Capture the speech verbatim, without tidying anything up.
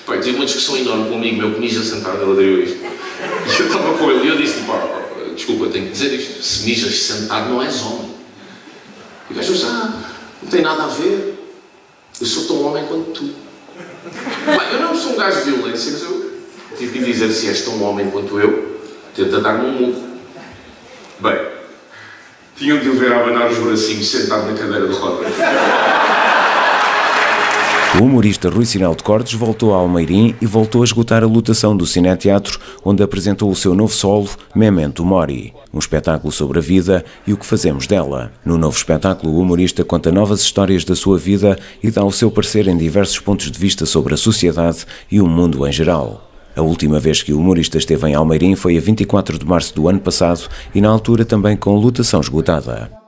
Pai, tive uma discussão enorme com um amigo meu que mija sentado, ele aderiu a isto. E eu estava com ele e eu disse-lhe, pá, desculpa, tenho que dizer isto, se mijas sentado não és homem. E o gajo disse, ah, não tem nada a ver, eu sou tão homem quanto tu. Bem, eu não sou um gajo de violência, mas eu tive que lhe dizer, se és tão homem quanto eu, tenta dar-me um murro. Bem, tinham de o ver a abanar os bracinhos sentado na cadeira de rodas. O humorista Rui Sinel de Cortes voltou a Almeirim e voltou a esgotar a lotação do Cineteatro, onde apresentou o seu novo solo, Memento Mori, um espetáculo sobre a vida e o que fazemos dela. No novo espetáculo, o humorista conta novas histórias da sua vida e dá o seu parecer em diversos pontos de vista sobre a sociedade e o mundo em geral. A última vez que o humorista esteve em Almeirim foi a vinte e quatro de março do ano passado e na altura também com lotação esgotada.